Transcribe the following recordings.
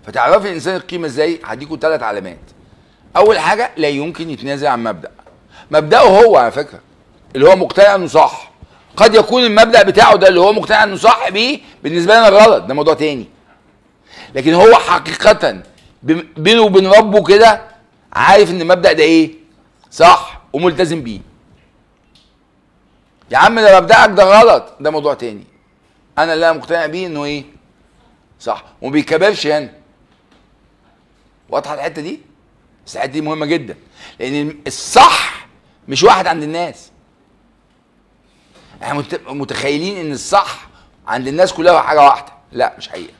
فتعرفي الانسان القيمه ازاي؟ هديكوا 3 علامات. اول حاجه، لا يمكن يتنازل عن مبدا. مبداه هو على فكره اللي هو مقتنع انه صح. قد يكون المبدا بتاعه ده اللي هو مقتنع انه صح بيه بالنسبه لنا غلط، ده موضوع تاني. لكن هو حقيقه بينه وبين ربه كده عارف ان المبدا ده ايه؟ صح وملتزم بيه. يا عم ده مبدأك ده غلط، ده موضوع تاني. انا اللي انا مقتنع بيه انه ايه؟ صح، وما بيكبرش هنا. واضحه الحته دي؟ بس الحته دي مهمه جدا، لان الصح مش واحد عند الناس. احنا متخيلين ان الصح عند الناس كلها حاجه واحده، لا مش حقيقه.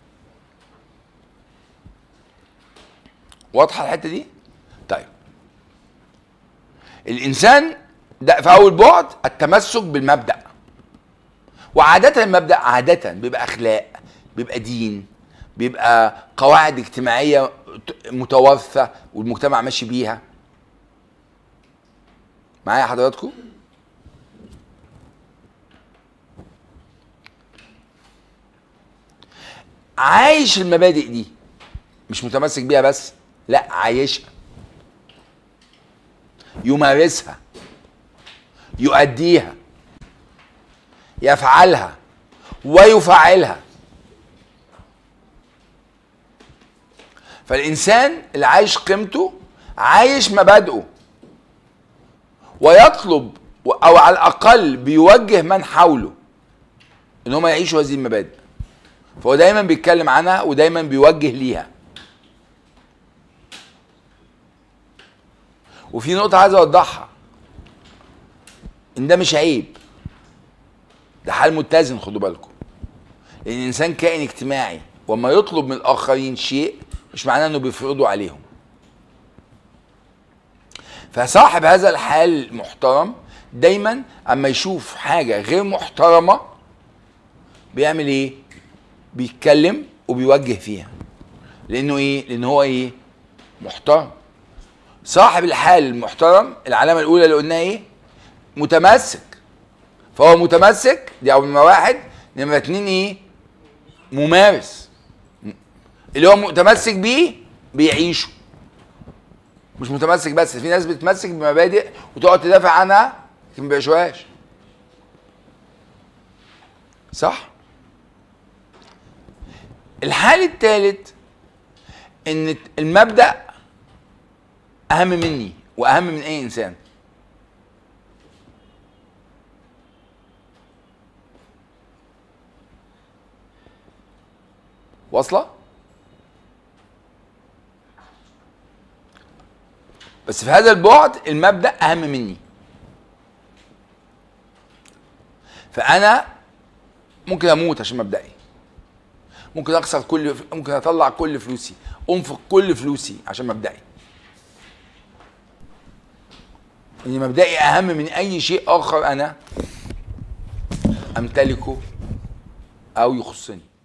واضحه الحته دي؟ طيب الانسان ده في اول بعد التمسك بالمبدا. وعاده المبدا عاده بيبقى اخلاق، بيبقى دين، بيبقى قواعد اجتماعيه متوارثه والمجتمع ماشي بيها. معايا حضراتكم؟ عايش المبادئ دي، مش متمسك بيها بس، لا عايشها، يمارسها، يؤديها، يفعلها ويفعلها. فالإنسان اللي عايش قيمته عايش مبادئه، ويطلب أو على الأقل بيوجه من حوله إن هم يعيشوا هذه المبادئ. فهو دايما بيتكلم عنها ودايما بيوجه ليها. وفي نقطة عايز أوضحها، إن ده مش عيب، ده حال متزن. خدوا بالكم، لأن الإنسان كائن اجتماعي، وما يطلب من الآخرين شيء مش معناه إنه بيفرضه عليهم. فصاحب هذا الحال المحترم دايما أما يشوف حاجة غير محترمة بيعمل إيه؟ بيتكلم وبيوجه فيها. لأنه إيه؟ لأن هو إيه؟ محترم. صاحب الحال المحترم العلامة الأولى اللي قلناها إيه؟ متمسك. فهو متمسك، دي أول نمرة واحد. نمرة اتنين إيه؟ ممارس. اللي هو متمسك بيه بيعيشه، مش متمسك بس. في ناس بتتمسك بمبادئ وتقعد تدافع عنها لكن ما بيعيشوهاش. صح؟ الحال الثالث ان المبدأ اهم مني واهم من اي انسان. واصله؟ بس في هذا البعد المبدأ اهم مني. فانا ممكن اموت عشان مبدئي، ممكن اخسر ممكن اطلع كل فلوسي، انفق كل فلوسي عشان مبدئي. ان مبدئي اهم من اي شيء اخر انا امتلكه او يخصني.